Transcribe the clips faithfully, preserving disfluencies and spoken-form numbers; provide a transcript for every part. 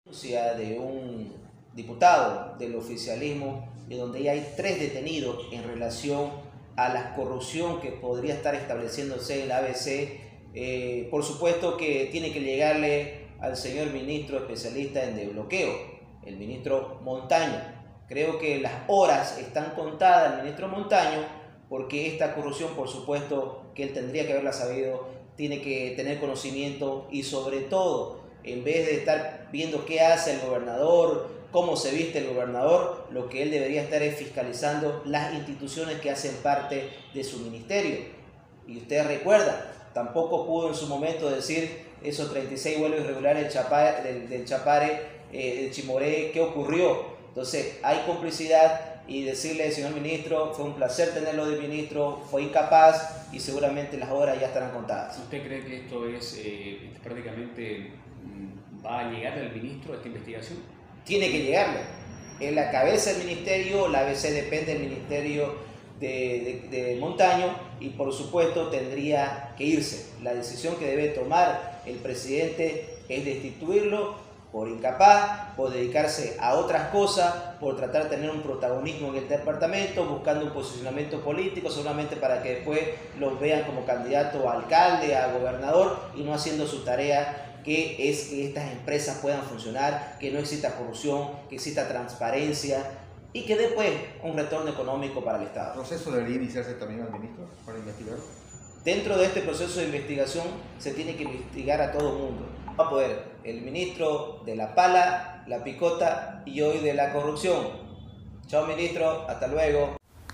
De un diputado del oficialismo, y donde ya hay tres detenidos en relación a la corrupción que podría estar estableciéndose en la A B C. Eh, por supuesto que tiene que llegarle al señor ministro especialista en desbloqueo, el ministro Montaño. Creo que las horas están contadas al ministro Montaño, porque esta corrupción, por supuesto que él tendría que haberla sabido, tiene que tener conocimiento y sobre todo, en vez de estar viendo qué hace el gobernador, cómo se viste el gobernador, lo que él debería estar es fiscalizando las instituciones que hacen parte de su ministerio. Y usted recuerda, tampoco pudo en su momento decir esos treinta y seis vuelos irregulares del Chapare, del, del Chapare, eh, del Chimoré, qué ocurrió. Entonces hay complicidad, y decirle, señor ministro, fue un placer tenerlo de ministro, fue incapaz y seguramente las horas ya estarán contadas. ¿Usted cree que esto es eh, prácticamente... va a llegar al ministro a esta investigación? Tiene que llegarle. En la cabeza del ministerio, la A B C depende del ministerio de, de, de Montaño, y por supuesto tendría que irse. La decisión que debe tomar el presidente es destituirlo por incapaz, por dedicarse a otras cosas, por tratar de tener un protagonismo en el departamento, buscando un posicionamiento político, solamente para que después los vean como candidato a alcalde, a gobernador, y no haciendo su tarea, que es que estas empresas puedan funcionar, que no exista corrupción, que exista transparencia y que después un retorno económico para el Estado. ¿El proceso debería iniciarse también al ministro para investigar? Dentro de este proceso de investigación se tiene que investigar a todo el mundo. Va a poder el ministro de la pala, la picota y hoy de la corrupción. Chao ministro, hasta luego.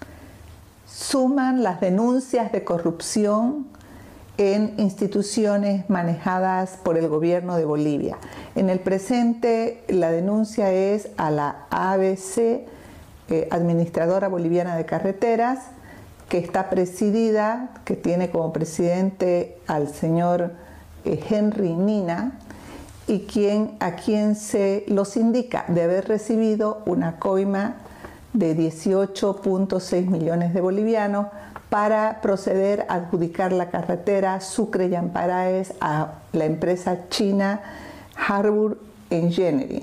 Suman las denuncias de corrupción en instituciones manejadas por el gobierno de Bolivia. En el presente, la denuncia es a la A B C, eh, Administradora Boliviana de Carreteras, que está presidida, que tiene como presidente al señor eh, Henry Nina, y quien, a quien se los indica de haber recibido una coima de dieciocho punto seis millones de bolivianos para proceder a adjudicar la carretera Sucre-Yamparaes a la empresa china Harbour Engineering.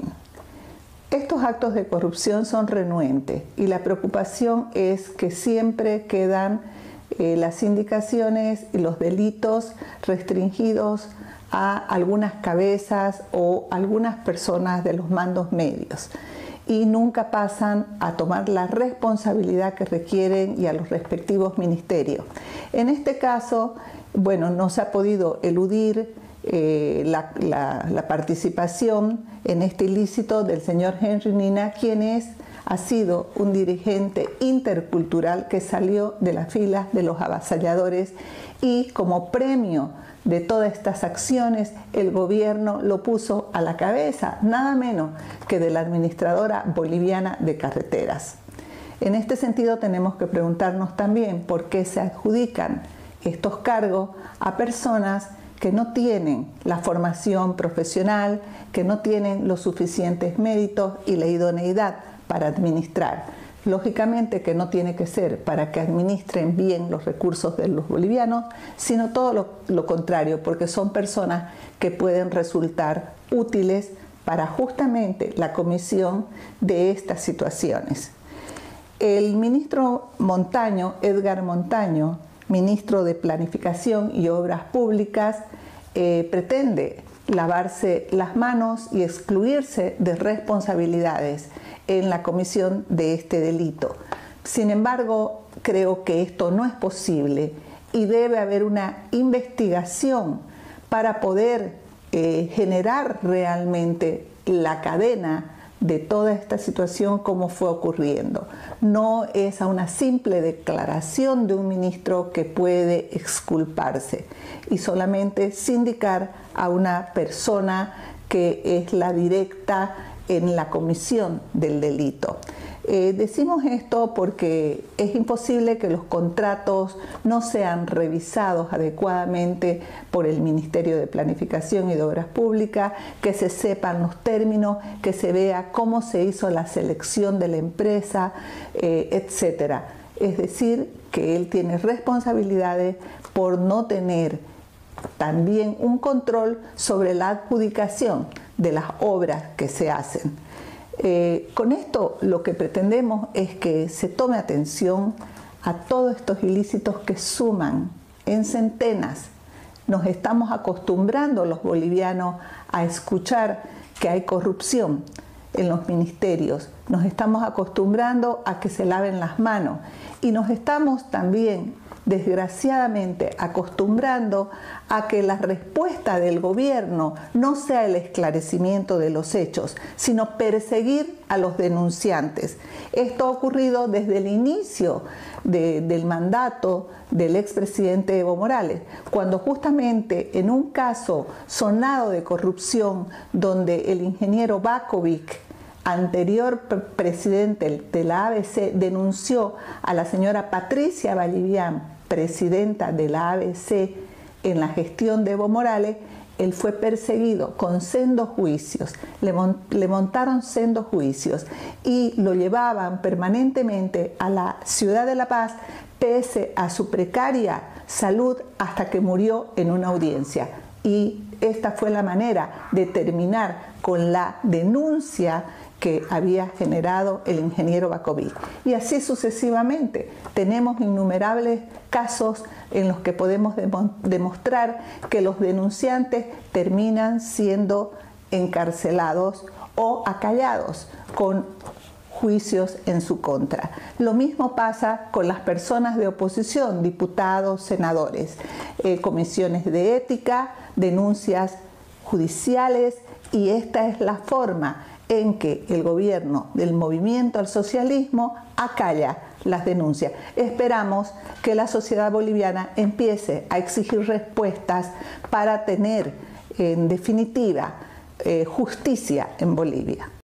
Estos actos de corrupción son renuentes y la preocupación es que siempre quedan eh, las indicaciones y los delitos restringidos a algunas cabezas o algunas personas de los mandos medios, y nunca pasan a tomar la responsabilidad que requieren y a los respectivos ministerios. En este caso, bueno, no se ha podido eludir eh, la, la, la participación en este ilícito del señor Henry Nina, quien es, ha sido un dirigente intercultural que salió de las filas de los avasalladores, y como premio de todas estas acciones, el gobierno lo puso a la cabeza, nada menos que de la Administradora Boliviana de Carreteras. En este sentido, tenemos que preguntarnos también por qué se adjudican estos cargos a personas que no tienen la formación profesional, que no tienen los suficientes méritos y la idoneidad para administrar. Lógicamente que no tiene que ser para que administren bien los recursos de los bolivianos, sino todo lo, lo contrario, porque son personas que pueden resultar útiles para justamente la comisión de estas situaciones. El ministro Montaño, Edgar Montaño, ministro de Planificación y Obras Públicas, eh, pretende lavarse las manos y excluirse de responsabilidades en la comisión de este delito. Sin embargo, creo que esto no es posible y debe haber una investigación para poder eh, generar realmente la cadena de toda esta situación como fue ocurriendo. No es a una simple declaración de un ministro que puede exculparse y solamente sindicar a una persona que es la directa en la comisión del delito. Eh, decimos esto porque es imposible que los contratos no sean revisados adecuadamente por el Ministerio de Planificación y de Obras Públicas, que se sepan los términos, que se vea cómo se hizo la selección de la empresa, eh, etcétera. Es decir, que él tiene responsabilidades por no tener también un control sobre la adjudicación de las obras que se hacen. Eh, con esto lo que pretendemos es que se tome atención a todos estos ilícitos que suman en centenas. Nos estamos acostumbrando los bolivianos a escuchar que hay corrupción en los ministerios, nos estamos acostumbrando a que se laven las manos y nos estamos también, desgraciadamente, acostumbrando a que la respuesta del gobierno no sea el esclarecimiento de los hechos, sino perseguir a los denunciantes. Esto ha ocurrido desde el inicio de, del mandato del expresidente Evo Morales, cuando justamente en un caso sonado de corrupción donde el ingeniero Bakovic, anterior presidente de la A B C, denunció a la señora Patricia Vallivian, presidenta de la A B C, en la gestión de Evo Morales, él fue perseguido con sendos juicios, le, mon le montaron sendos juicios y lo llevaban permanentemente a la ciudad de La Paz, pese a su precaria salud, hasta que murió en una audiencia. Y esta fue la manera de terminar con la denuncia que había generado el ingeniero Bakovic. Y así sucesivamente. Tenemos innumerables casos en los que podemos demostrar que los denunciantes terminan siendo encarcelados o acallados con juicios en su contra. Lo mismo pasa con las personas de oposición, diputados, senadores, eh, comisiones de ética, denuncias judiciales, y esta es la forma en que el gobierno del movimiento al socialismo acalla las denuncias. Esperamos que la sociedad boliviana empiece a exigir respuestas para tener, en definitiva, eh, justicia en Bolivia.